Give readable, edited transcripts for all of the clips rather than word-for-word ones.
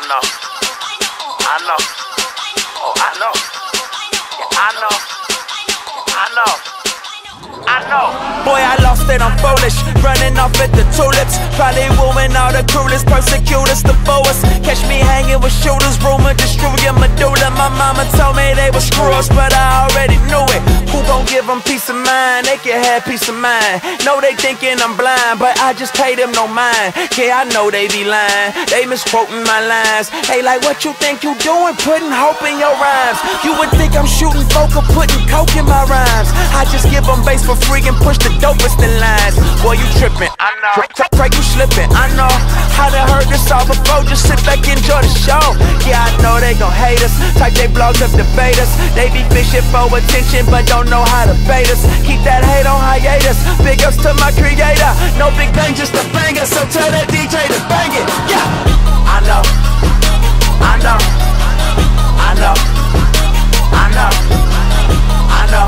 know, I know, oh I know, yeah, I know, I know, I know. Boy, I lost it, I'm foolish, running off at the tulips. Probably wooing all the cruelest, persecutors, the boas. Catch me hanging with shooters, rumor destroying medulla. My mama told me they were screws, but I already knew it. Who gon' give them peace of mind? They can have peace of mind. No, they thinking I'm blind, but I just pay them no mind. Yeah, I know they be lying, they misquoting my lines. Hey, like what you think you doing, putting hope in your rhymes? You would think I'm shooting folk or putting coke in my rhymes. I just give them bass for free and push the dopest in lines. Boy, you tripping, I know. Pray you slipping, I know. I done heard this all before, just sit back, enjoy the show. Yeah, I know they gon' hate us, type they blogs up, debate us. They be fishing for attention, but don't know how to bait us. Keep that hate on hiatus, big ups to my creator. No big bang, just a banger, so tell that DJ to bang it. Yeah, I know, I know, I know, I know, I know,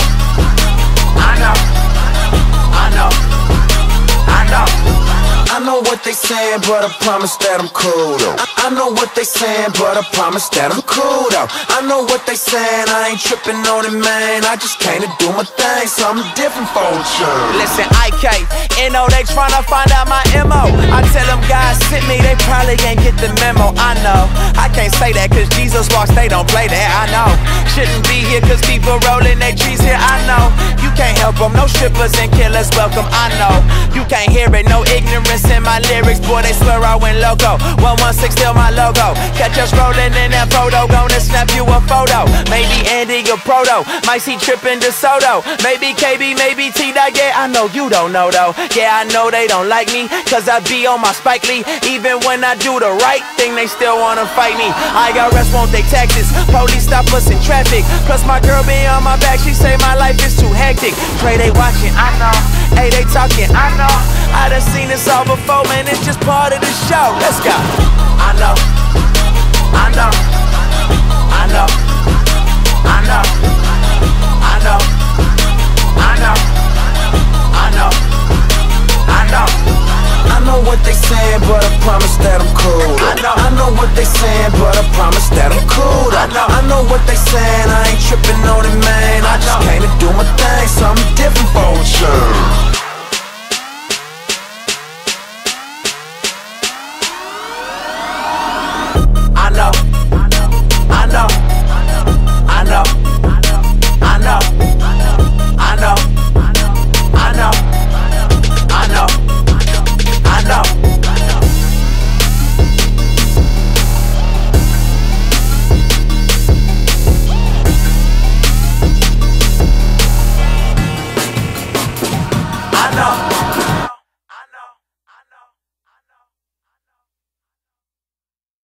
I know, I know, I know. I know what they saying, but I promise that I'm cool though. I know what they saying, but I promise that I'm cool though. I know what they saying, I ain't tripping on it, man. I just came to do my thing, something different for sure. Listen, IK, NO, they tryna find out my MO. I tell them God sent me, they probably ain't get the memo. I know, I can't say that cause Jesus walks, they don't play that. I know, shouldn't be here cause people rolling their trees here. I know, you can't help them, no strippers and killers welcome. I know, you can't hear it, no ignorance in my lyrics, boy, they swear I went loco. 116 still my logo. Catch us rolling in that photo, gonna snap you a photo. Maybe Andy or Proto, might see trippin' DeSoto. Maybe KB, maybe T-Dot, yeah, I know you don't know though. Yeah, I know they don't like me, cause I be on my Spike Lee. Even when I do the right thing, they still wanna fight me. IRS won't take taxes, police stop us in traffic. Plus my girl be on my back, she say my life is too hectic. Pray they watching, I know. Hey, they talking, I know. I done seen this all before, man, it's just part of the show. Let's go. I know, I know, I know, I know, I know, I know, I know, I know. I know what they saying, but I promise that I'm cool. I know what they saying, but I promise that I'm cool. I know what they saying, I ain't tripping on it, man. I just came to do my thing, something different for sure.